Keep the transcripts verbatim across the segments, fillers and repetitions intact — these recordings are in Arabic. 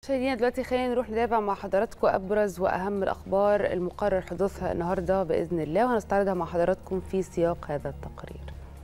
مشاهدينا دلوقتي خلينا نروح نتابع مع حضراتكم أبرز وأهم الأخبار المقرر حدوثها النهارده بإذن الله، وهنستعرضها مع حضراتكم في سياق هذا التقرير.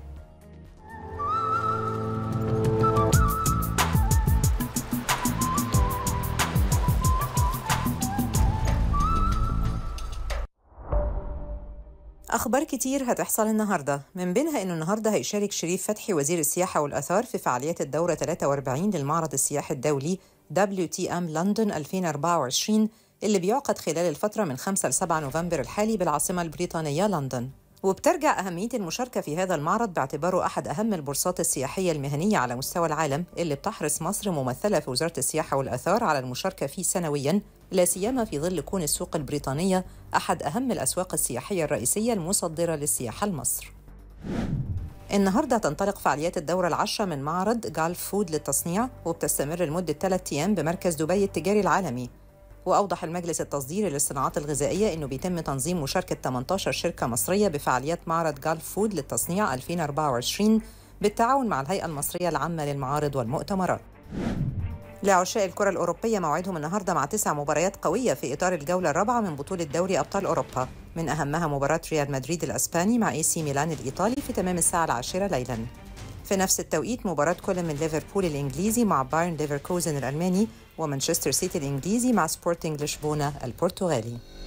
أخبار كتير هتحصل النهاردة، من بينها إنه النهاردة هيشارك شريف فتحي وزير السياحة والآثار في فعاليات الدورة ثلاثة وأربعين للمعرض السياحي الدولي دبليو تي إم لندن ألفين وأربعة وعشرين اللي بيعقد خلال الفترة من خمسة لسبعة نوفمبر الحالي بالعاصمة البريطانية لندن. وبترجع أهمية المشاركة في هذا المعرض باعتباره أحد أهم البورصات السياحية المهنية على مستوى العالم اللي بتحرص مصر ممثلة في وزارة السياحة والآثار على المشاركة فيه سنوياً، لا سيما في ظل كون السوق البريطانية أحد أهم الأسواق السياحية الرئيسية المصدرة للسياحة لمصر. النهاردة تنطلق فعاليات الدورة العشرة من معرض جالف فود للتصنيع، وبتستمر لمدة ثلاثة أيام بمركز دبي التجاري العالمي. وأوضح المجلس التصديري للصناعات الغذائية إنه بيتم تنظيم مشاركة ثمانية عشر شركة مصرية بفعاليات معرض جالف فود للتصنيع ألفين وأربعة وعشرين بالتعاون مع الهيئة المصرية العامة للمعارض والمؤتمرات. لعشاق الكرة الأوروبية موعدهم النهاردة مع تسع مباريات قوية في إطار الجولة الرابعة من بطولة دوري أبطال أوروبا، من أهمها مباراة ريال مدريد الأسباني مع إي سي ميلان الإيطالي في تمام الساعة العاشرة ليلاً. في نفس التوقيت مباراة كل من ليفربول الإنجليزي مع بايرن ليفركوزن الألماني، ومانشستر سيتي الإنجليزي مع سبورتينغ لشبونة البرتغالي.